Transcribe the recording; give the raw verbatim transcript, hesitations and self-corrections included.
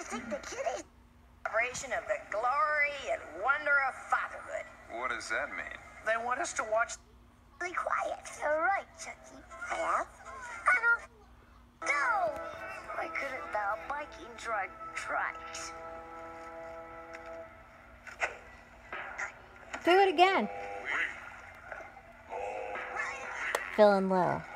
think the kiddies celebration of the glory and wonder of fatherhood. What does that mean? They want us to watch. Be quiet. All right, Chucky. I have. I don't. Go. Why couldn't thou Vikings ride trikes? Do it again. Feeling low.